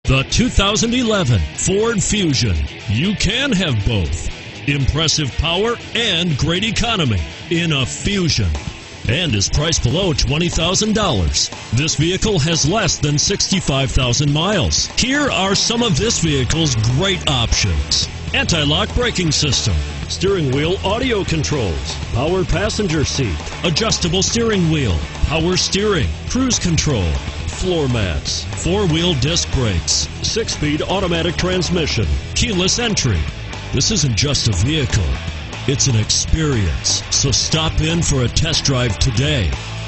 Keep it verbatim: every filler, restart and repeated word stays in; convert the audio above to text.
The two thousand eleven Ford Fusion. You can have both. Impressive power and great economy in a Fusion, and is priced below twenty thousand dollars. This vehicle has less than sixty-five thousand miles. Here are some of this vehicle's great options: anti-lock braking system, steering wheel audio controls, power passenger seat, adjustable steering wheel, power steering, cruise control, floor mats, four-wheel disc brakes, six-speed automatic transmission, keyless entry. This isn't just a vehicle, it's an experience. So stop in for a test drive today.